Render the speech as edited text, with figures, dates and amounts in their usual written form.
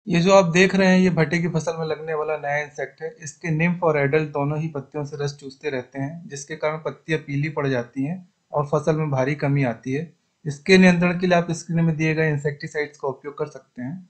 ये जो आप देख रहे हैं ये भुट्टे की फसल में लगने वाला नया इंसेक्ट है। इसके निम्फ और एडल्ट दोनों ही पत्तियों से रस चूसते रहते हैं, जिसके कारण पत्तियां पीली पड़ जाती हैं और फसल में भारी कमी आती है। इसके नियंत्रण के लिए आप स्क्रीन में दिए गए इंसेक्टिसाइड्स का उपयोग कर सकते हैं।